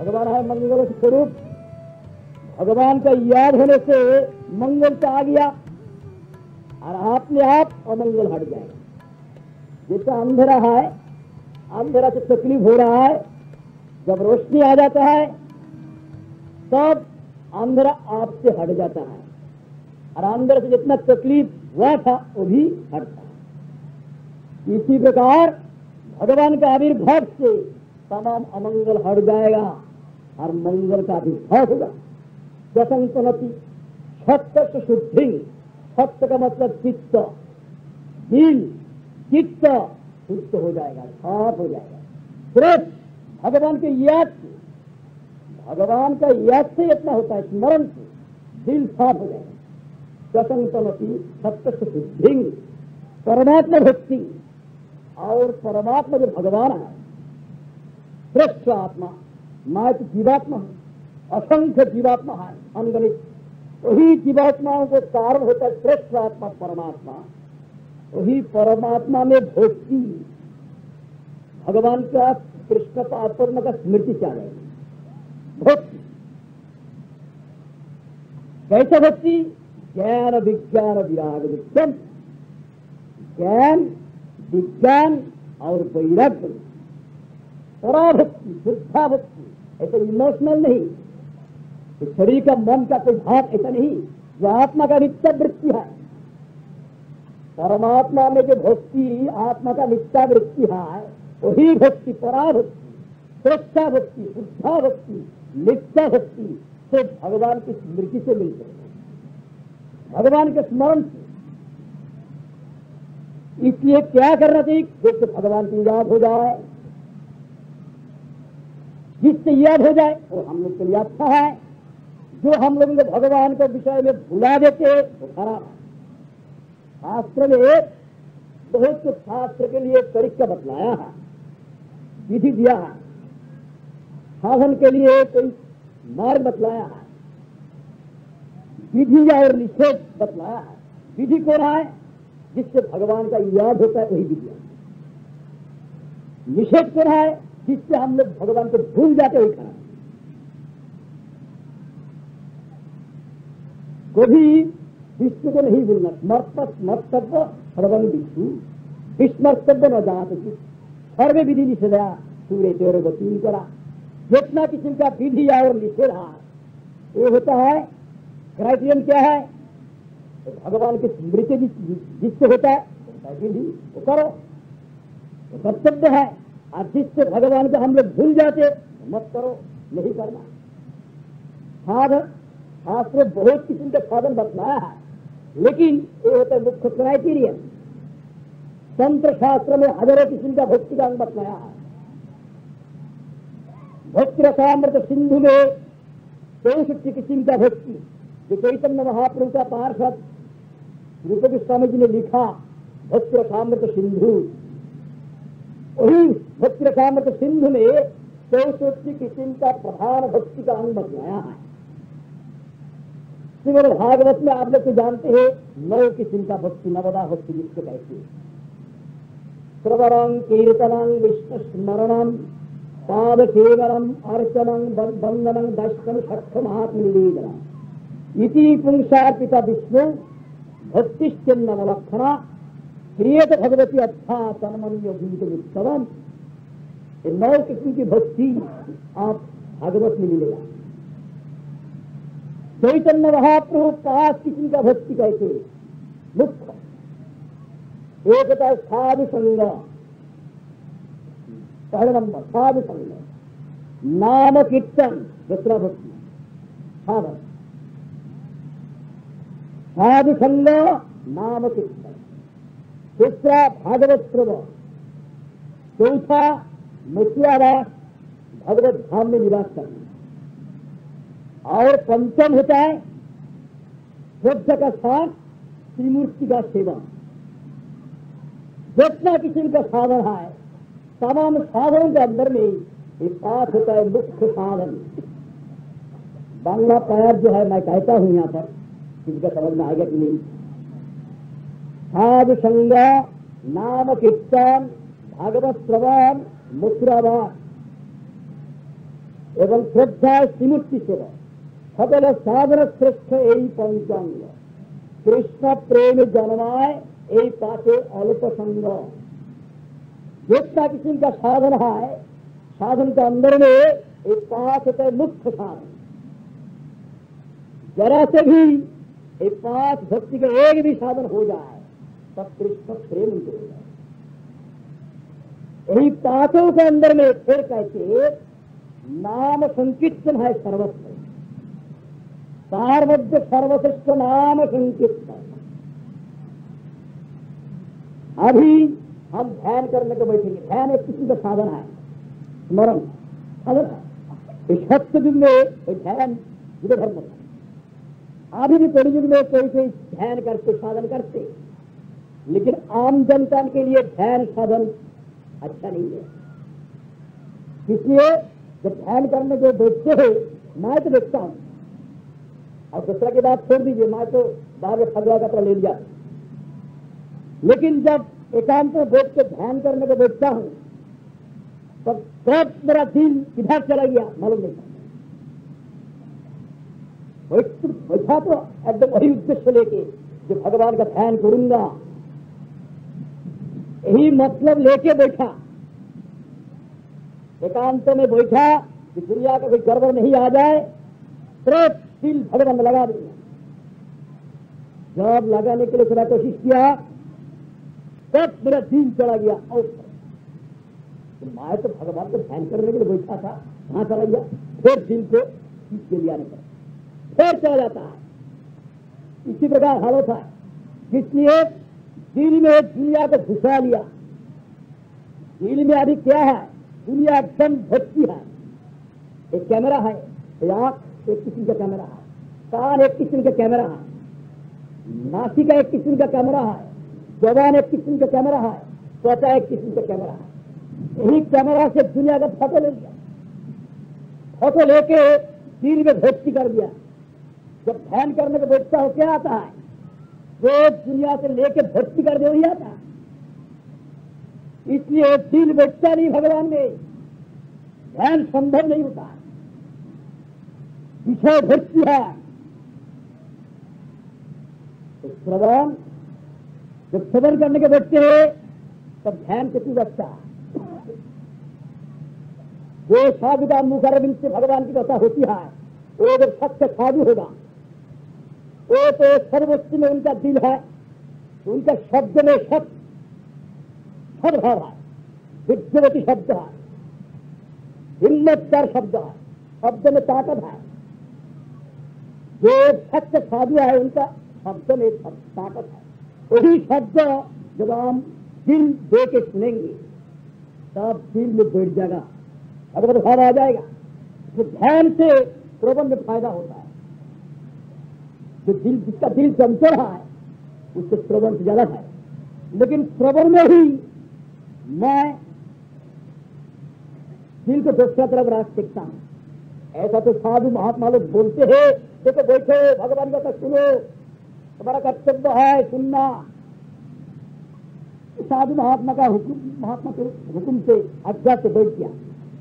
भगवान है मंगल स्वरूप। भगवान का याद होने से मंगल तो आ गया और अपने आप अमंगल हट जाएगा। जैसा अंधेरा है, अंधेरा से तकलीफ हो रहा है, जब रोशनी आ जाता है तब अंधेरा आपसे हट जाता है और अंदर से जितना तकलीफ हुआ था वो भी हटता है। इसी प्रकार भगवान का आविर्भाव से तमाम अमंगल हट जाएगा और मंगल का आविर्भाव होगा। दसंतनति सत्य से शुद्धि, सत्य का मतलब चित्त, दिल चित्त शुद्ध हो जाएगा, साफ हो जाएगा। सिर्फ भगवान के याद से, भगवान का याद से इतना होता है, स्मरण से दिल साफ हो जाएगा। दसंतनति सत्य से शुद्धि, परमात्मा भक्ति और परमात्मा जो भगवान है, श्रेष्ठ आत्मा, मैं तो जीवात्मा हूं, असंख्य जीवात्मा है अनगणित, वही जीवात्माओं को कारण होता है श्रेष्ठ आत्मा परमात्मा। वही परमात्मा में भक्ति, भगवान का कृष्ण पात्म का स्मृति क्या है भक्ति। कैसे भक्ति? ज्ञान विज्ञान विराग विज्ञान, ज्ञान विज्ञान और वैराग्य, पराभक्ति, शुद्धा भक्ति। ऐसे इमोशनल नहीं, तो शरीर का मन का कोई भाव ऐसा नहीं, जो आत्मा का नित्य वृत्ति है। परमात्मा में जो भक्ति आत्मा का नित्य वृत्ति है वही भक्ति, पराभक्ति, श्रेष्ठा भक्ति, शुद्धा भक्ति, नित्य भक्ति से भगवान की स्मृति से मिलते हैं, भगवान के स्मरण से। इसलिए क्या करना चाहिए? जिससे भगवान की याद हो जाए, जिससे याद हो जाए वो हम लोग के लिए अच्छा है। जो हम लोगों को भगवान के विषय में भुला देते वो खराब है। शास्त्र में बहुत कुछ शास्त्र के लिए तरीका बतलाया है, विधि दिया है, साधन के लिए कोई मार्ग बतलाया है, विधि और निषेध बतलाया है। विधि को रहा है जिससे भगवान का याद होता है वही विधि है। निषेध को रहा है जिससे हम लोग भगवान को भूल जाते वही खराब। कभी विष्णु को नहीं भूलना, स्मर्तव्य सर्वं विष्णु, विस्मर्तव्य न जात सर्वे विधि निषेधा सूर्य तेरे गति करा। जितना किसी का विधि और निषेध ये होता है, क्राइटेरियन क्या है? तो भगवान की स्मृति जिससे होता है विधि वो करो, वो कर्तव्य है। और जिससे भगवान को हम लोग भूल जाते मत करो, नहीं करना। साधन शास्त्र बहुत किस्म के साधन बतलाया है, लेकिन ये होता है मुख्य क्राइटेरियन। तंत्र शास्त्र में हजारों किस्म का भक्ति का अंग बतलाया है। भक्ति रसामृत सिंधु में 64 किस्म का भक्ति, जो चैतन्य महाप्रभु का पार्षद रूप गोस्वामी जी ने लिखा भक्ति रसामृत सिंधु। वही भक्ति रसामृत सिंधु में 64 किस्म का प्रधान भक्ति का अंग बतलाया है। श्रीमद् भागवत में आप लोग तो जानते हैं 9 किस्म का भक्ति, नवदा भक्ति जिसको कहते हैं। श्रवणं कीर्तनं विष्णु स्मरणं पाद सेवनम अर्चनं बंदनं दर्शनं सख्य महात्म निवेदनम इति पुंसार्पिता विष्णु भक्तिश्चिन्नवलक्षणा क्रियत भगवती अच्छा तन्मन्य गीत उत्सवम। 9 किस्म की भक्ति आप भागवत में मिलेगा। चैतन्य महाप्रभु 5 किस्म का भक्ति कहते हैं मुख्य। एक होता है साधु संग, पहले नंबर साधु संग, नाम कीर्तन दूसरा भक्ति साधन, साधु संग नाम कीर्तन, तीसरा भागवत श्रवण, चौथा मथुरावास भगवत धाम में निवास करना, और पंचम होता है श्रद्धा का साथ त्रिमूर्ति का सेवा। जितना किसी का साधन है, तमाम साधनों के अंदर में एक पाठ होता है मुख्य साधन। बांग्ला पैर जो है मैं कहता हूं यहां पर, किसी का समझ में आएगा कि नहीं। साधु संग, नाम कीर्तन, भागवत श्रवण, मथुरावास, एवं श्रद्धा श्रीमूर्ति सेवा सकल साधन श्रेष्ठ यही पंचांग कृष्ण प्रेम जन्माए यही पाचे अल्प संग। जितना किसी का साधन है, साधन के अंदर में एक पांच होता है मुख्य साधन। जरा से भी एक पांच भक्ति का एक भी साधन हो जाए तब कृष्ण प्रेम हो जाए। यही पांचों के अंदर में फिर कहते नाम संकीर्तन है सर्वस्व, सार्वज्ञ सर्वश्रेष्ठ नाम संकीर्तन। अभी हम ध्यान करने को बैठेंगे। ध्यान एक किसी का साधन है, स्मरण साधन है। इस सत्य युग में ध्यान युग धर्म है। अभी भी कलि युग में कोई कोई ध्यान करते साधन करते, लेकिन आम जनता के लिए ध्यान साधन अच्छा नहीं है। इसलिए जब ध्यान करने को बैठते हैं, मैं तो देखता हूं, और दूसरा की बात छोड़ दीजिए, मैं तो बाहर में फगवा का ले लिया, लेकिन जब एकांत में बैठ के ध्यान करने को बैठता हूं तब कब मेरा दिल किधर चला गया मालूम नहीं। बैठा तो एकदम वही उद्देश्य लेके जो भगवान का ध्यान करूंगा, यही मतलब लेके बैठा। एकांत में बैठा कि दुनिया का कोई गड़बड़ नहीं आ जाए, तुरंत दिल भगवान में लगा दिया। जब लगाने के लिए थोड़ा कोशिश किया तब मेरा दिल चला गया। और तो मैं तो भगवान को ध्यान करने के लिए बैठा था, कहां चला गया? फिर दिल को खींच के आने पर फिर चला जाता है। इसी प्रकार हालत है। इसलिए दिल में दुनिया को घुसा लिया। दिल में अभी क्या है? दुनिया एकदम भक्ति है। एक कैमरा है, आंख एक किस्म का कैमरा है, कान एक किस्म का कैमरा है, नासिका एक किस्म का कैमरा है, जबान एक किस्म का कैमरा है, त्वचा एक किस्म का कैमरा है। यही कैमरा से दुनिया का फोटो ले लिया। फोटो लेके दिल में भक्ति कर दिया। जब ध्यान करने को बैठता हो क्या आता है? वो दुनिया से लेके भक्ति कर दे वही आता है। इसलिए दिल बैठता नहीं भगवान में, ध्यान संभव नहीं होता। विषय भक्ति है। तो श्रवण, जब श्रवण करने के बैठते हैं तब ध्यान कितनी रखता है। जो साधु का मुखारबिंद से भगवान की कथा होती है, वो जब सत्य साधु होगा, वो तो सर्वोच्च में उनका दिल है, उनका शब्द में सद्भाव है, विद्यावती शब्द है, हिम्मतदार शब्द है, शब्द में ताकत है। जो सत्य साधु है उनका शब्द में ताकत है। वही शब्द जब हम दिल दे के सुनेंगे तब दिल में बैठ जाएगा, भगवत भाव आ जाएगा। तो ध्यान से श्रवण में फायदा होता है। जो दिल, जिसका दिल चंचल है उसके श्रवण से ज्यादा है। लेकिन श्रवण में ही मैं दिल को दूसरा तरफ रख सकता हूं। ऐसा तो साधु महात्मा लोग बोलते हैं, देखो बैठो भगवान का सुनो, तुम्हारा कर्तव्य है सुनना। साधु महात्मा का हुक्म, महात्मा के हुक्म से आज्ञा से बैठ गया,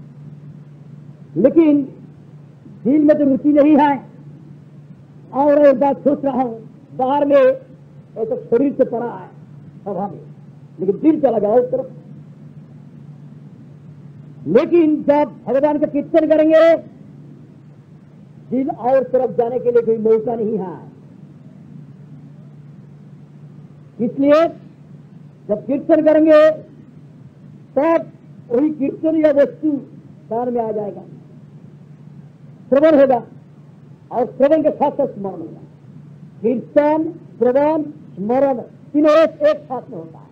लेकिन दिल में तो रुचि नहीं है। और एक बात सोच रहा हूं, बाहर में ऐसा शरीर से पड़ा है सभा में, लेकिन दिल चला गया उस तरफ। लेकिन जब भगवान का कीर्तन करेंगे दिल और तरफ जाने के लिए कोई मौका नहीं है। इसलिए जब कीर्तन करेंगे तब वही कीर्तन या वस्तु कान में आ जाएगा, श्रवण होगा, और श्रवण के साथ साथ स्मरण होगा। कीर्तन, श्रवण, स्मरण तीनों एक साथ में होता है।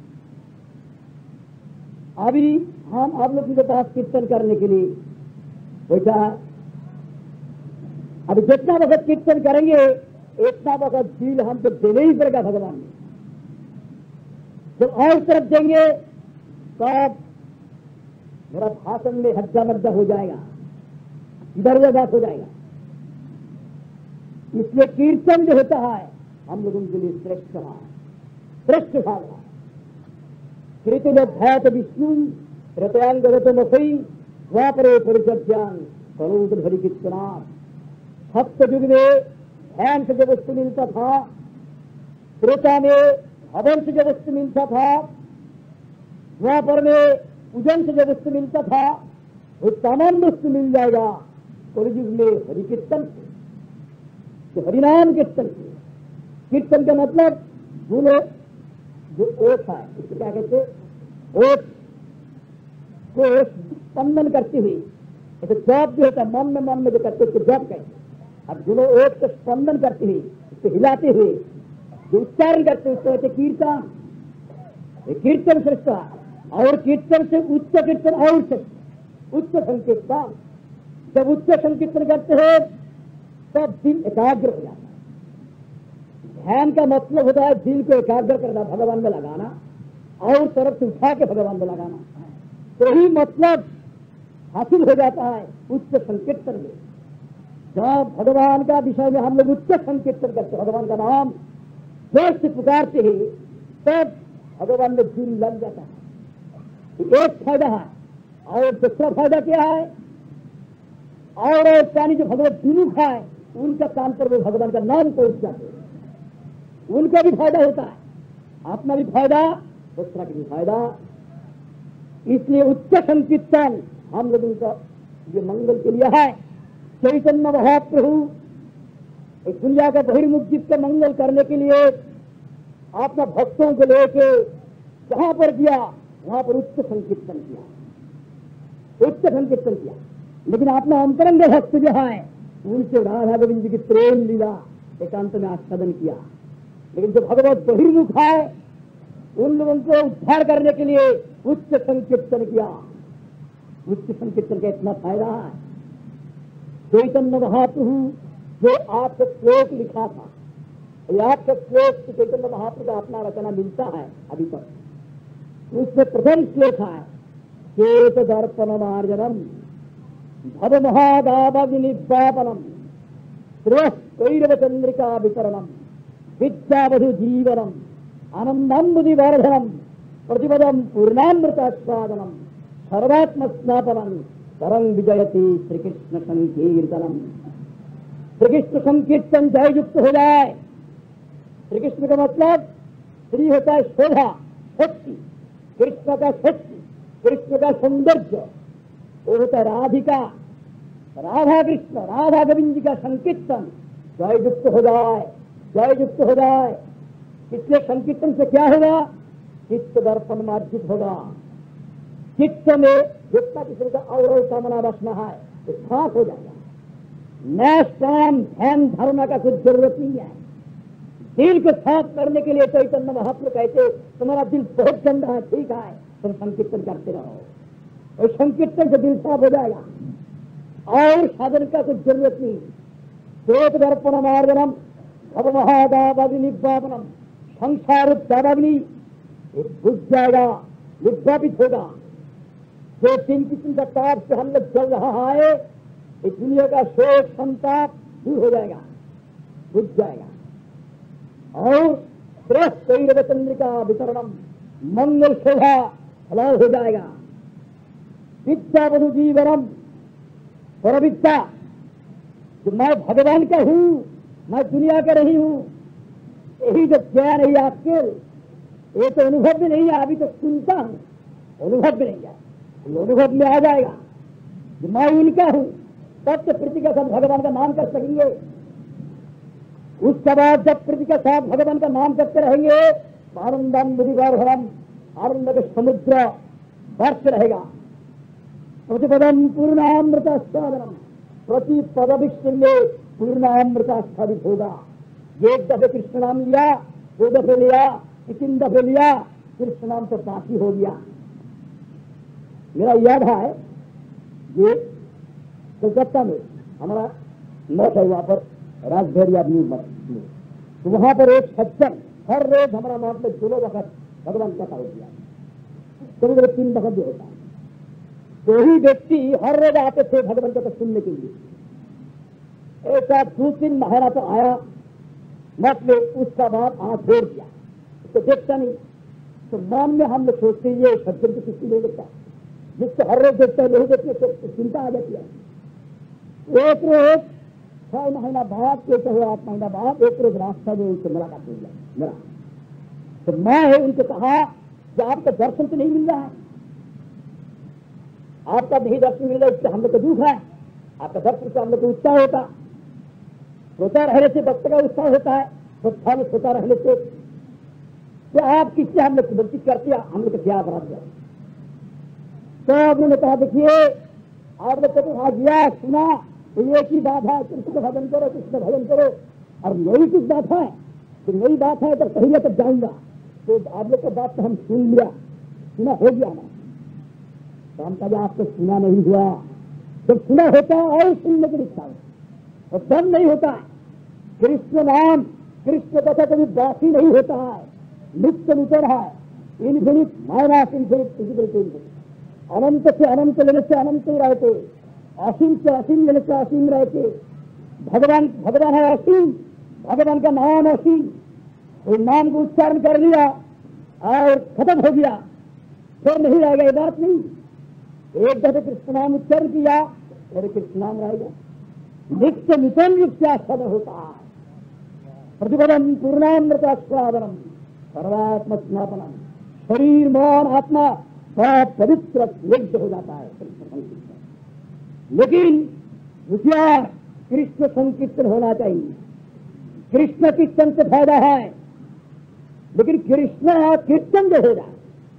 अभी हम आप लोग के पास कीर्तन करने के लिए बैठा है। अभी जितना वक्त कीर्तन करेंगे इतना वक्त दिल हमको देने ही पड़ेगा भगवान में। जब और तरफ देंगे तब मेरा भाषण में हज्जा मज्जा हो जाएगा, इधर उधर बात हो जाएगा। इसलिए कीर्तन जो होता है हम लोगों के लिए श्रेष्ठ है, श्रेष्ठ भाव है। कृतुल भैत विष्णु रतयांग रतमसई द्वापरे परिचर्यान स्वरूप हरि कीर्तना। सत्य युग में ध्यान से जो वस्तु मिलता था, त्रेता में हवन से जो वस्तु मिलता था, द्वापर में पूजन से जो वस्तु मिलता था, वो तमाम वस्तु मिल जाएगा कलयुग में हरि कीर्तन से, तो हरिनाम कीर्तन से। कीर्तन का मतलब जो ओठ है, इसको क्या कहते हैं, ओठ को स्पंदन करते हुए, ऐसे जॉब भी होता है, मन में जो करते उसको जॉब कहते हैं। अब दोनों ओठ को स्पंदन करते हुए, उसको हिलाते हुए जो उच्चारण करते हैं उसको कहते कीर्तन। कीर्तन श्रेष्ठ, और कीर्तन से उच्च कीर्तन और श्रेष्ठ, उच्च संकीर्तन। जब उच्च संकीर्तन करते हैं तब दिल एकाग्र हो जाता है। ध्यान का मतलब होता है दिल को एकाग्र करना, भगवान में लगाना, और तरफ से उठा के भगवान में लगाना। तो ही मतलब हासिल हो जाता है उच्च संकीर्तन में। जब भगवान का विषय में हम लोग उच्च संकीर्तन करते, भगवान का नाम जोर से पुकारते हैं, तब भगवान में दिल लग जाता है। एक फायदा है, और दूसरा फायदा क्या है, और प्राणी जो भगवत विमुख है उनका कान पर वो भगवान का नाम पहुंच जाते हैं, उनका भी फायदा होता है, अपना भी फायदा, दूसरा का भी फायदा। इसलिए उच्च संकीर्तन हम लोगों का ये मंगल के लिए है। चैतन्य महाप्रभु इस दुनिया का बहिर्मुख जीव का मंगल करने के लिए अपना भक्तों को लेके जहां पर गया वहां पर उच्च संकीर्तन किया, उच्च संकीर्तन किया। लेकिन अपना अंतरंग भक्त जो है उनसे राधा गोविंद जी की प्रेम लीला एकांत में आस्वादन किया। लेकिन जो भगवत बहिर्मुख है उन लोगों को उद्धार करने के लिए उच्च संकीर्तन किया। उच्च संकीर्तन का इतना फायदा है। चैतन्य महाप्रभु जो आपको श्लोक लिखा था, ये आपका श्लोक चैतन्य महाप्रभु का अपना रचना मिलता है अभी तक, उसमें प्रथम श्लोक है चेत दर्पण मार्जनम भव महादावनिपापनम श्रेयैरव चंद्रिका वितरणम विद्यावधु जीवनम आनंदम बुद्धिवर्धनम प्रतिपदम पूर्णामृतास्वादनम सर्वात्म स्नापनम तरंग विजयती श्रीकृष्ण संकीर्तनम। श्रीकृष्ण संकीर्तन जय युक्त हो जाए। श्रीकृष्ण का मतलब श्री होता है शोभा, शक्ति, कृष्ण का शक्ति, कृष्ण का सौंदर्य, वो होता है राधिका, राधा कृष्ण, राधा गोविंद जी का संकीर्तन जय युक्त हो जाए, जय युक्त हो जाए। इसलिए संकीर्तन से क्या होगा, चित्त दर्पण मार्जित होगा। चित्त में जितना किसी का और कामना रखना है तो साफ हो जाएगा। नैश प्राण ध्यान धर्म का कुछ जरूरत नहीं है। दिल को साफ करने के लिए चैतन्य महाप्रभु कहते तुम्हारा दिल बहुत गंदा है, ठीक है, तुम संकीर्तन करते रहो, और संकीर्तन से दिल साफ हो जाएगा और साधन का कुछ जरूरत नहीं। श्वेत दर्पण मार्जनम भव महादावनिपापनम संसार दावाग्नि बुझ जाएगा, विज्ञापित होगा। जो 3 किस्म का ताप से हम लोग चल रहा है, इस दुनिया का शोक संताप दूर हो जाएगा, बुझ जाएगा। और श्रेयैरव चंद्रिका वितरणम मंगल शोभा फलाव हो जाएगा। विद्यावधु जीवनम परविद्या, जो मैं भगवान का हूं, मैं दुनिया का नहीं हूं, यही जो ज्ञान है आपके, ये तो अनुभव में नहीं है, अभी तो सुनता हूं, अनुभव में नहीं है, अनुभव में आ जाएगा जो मैं उनका हूं, तब तो प्रीति के साथ भगवान का नाम कर सकेंगे। उसके बाद जब प्रीति के साथ भगवान का नाम करते रहेंगे, आनंदम बुद्धिवर्धनम, आनंद का समुद्र वर्ष रहेगा। प्रतिपदम पूर्णामृतास्वादनम, प्रति पदभिक्षण में पूर्णामृतास्वादित होगा। एक दफे कृष्ण नाम लिया, 2 दफे लिया, 3 दफे लिया, कृष्ण नाम तो बाकी हो गया। मेरा याद है ये कोलकाता में हमारा मठ है, वहां पर राजभैरिया मठ, तो वहां पर एक सज्जन हर रोज हमारा मठ में 2 वक्त भगवान का कथा दिया, कभी कभी 3 वक्त भी होता है। तो ही व्यक्ति हर रोज आते थे भगवान का सुनने के लिए। एक 2-3 महीना तो आया मठ में, उसका बाद आना छोड़ दिया, तो देखता नहीं। तो मन में हम लोग सोचते ये सज्जन की किसी नहीं देखता, जिसको हर रोज देखता है नहीं देखते तो चिंता आ जाती है। एक रोज 6 महीना बाद के चाहे 8 महीना बाद एक रोज रास्ता में उनसे मुलाकात हो गया मेरा। तो मैं उनसे कहा कि आपका दर्शन तो नहीं मिल रहा है, आपका नहीं दर्शन मिल रहा है, इससे हम लोग को दुख है। आपका दर्शन से हम लोग को उत्साह होता, सोता रहने से भक्त का उत्साह होता है, श्रद्धा में सोता रहने से। तो आप किससे हम लोग गलती करते हैं, हम लोग को क्या अपराध दिया। तो उन्होंने कहा देखिए आप लोग को तो वहां गया सुना तो एक ही बात है, कृष्ण भजन करो, कृष्ण भजन करो, और यही कुछ बात है। तो नई बात है तो कहिए तब जाऊंगा। तो आप लोग का बात तो हम सुन लिया, सुना हो गया ना। तो हम कहा आपको सुना नहीं हुआ, जब सुना होता है और सुनने की इच्छा हो और दम नहीं होता है। कृष्ण नाम कृष्ण कथा कभी बासी नहीं होता है, नित्य नितर है, infinite minus infinite physical to infinite. अनंत से अनंत लेने से अनंत ही रहते, असीम से असीम लेने से असीम रहते। भगवान भगवान है असीम, भगवान का नाम असीम। तो नाम को उच्चारण कर लिया और खत्म हो गया, फिर नहीं रहेगा, ये बात नहीं। एक दफे कृष्ण नाम उच्चारण किया फिर कृष्ण नाम रहेगा। नित्य नितम युक्त्यास्पद होता है, प्रतिपदम पूर्णामृतास्वादनम सर्वात्म स्नापनम। शरीर मन आत्मा बड़ा पवित्र लिप्त हो जाता है कृष्ण संकीर्तन। लेकिन होशियार कृष्ण संकीर्तन होना चाहिए। कृष्ण कीर्तन से फायदा है, लेकिन कृष्ण कीर्तन जो हो जाए,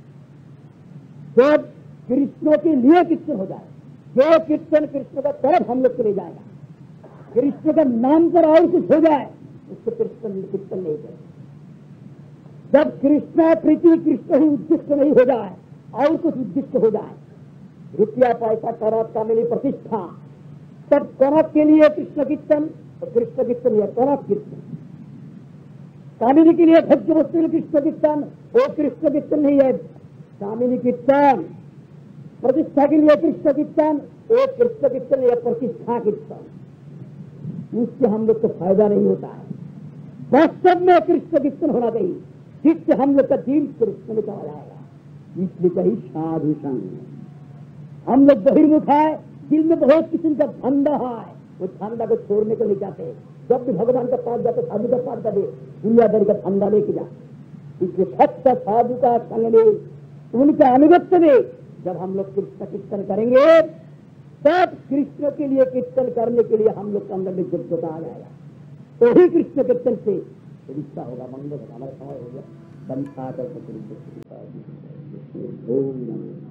जब कृष्ण के लिए कीर्तन हो जाए, जो कीर्तन कृष्ण का तरफ हम लोग को ले जाएगा, कृष्ण का नाम पर और कुछ हो जाए उसको कृष्ण कीर्तन नहीं करेगा। जब कृष्ण प्रीति कृष्ण ही उद्दिष्ट नहीं हो जाए और कुछ उद्दिष्ट हो जाए, रुपया पैसा कनक का मिली प्रतिष्ठा, तब कनक के लिए कृष्ण कीर्तन, तो कृष्ण कीर्तन या कनक कीर्तन। कामिनी के लिए भक्ति वस्तु कृष्ण कीर्तन, वो कृष्ण कीर्तन नहीं है, कामिनी कीर्तन। प्रतिष्ठा के लिए कृष्ण कीर्तन, वो कृष्ण कीर्तन या प्रतिष्ठा कीर्तन। उससे हम लोग को फायदा नहीं होता है। वास्तव में कृष्ण कीर्तन होना चाहिए, जिससे हम लोग का दिल कृष्ण में चला जाएगा। इसलिए कही साधु संग। हम लोग बहिर्मुख है, दिल में बहुत किस्म का धंधा है, वो धंधा को छोड़ने को नहीं चाहते। जब भी भगवान का पास जाते साधु का पास जाते दुनियादारी का धंधा लेके जा। इसलिए सत्य साधु का संग में, उनका अनुगत्य में जब हम लोग कृष्ण कीर्तन करेंगे, तब कृष्ण के लिए कीर्तन करने के लिए हम लोग के अंदर में जज्बा आ जाएगा। तो ही कृष्ण कीर्तन से रिश्ता होगा। मंगल हमारा समय हो गया।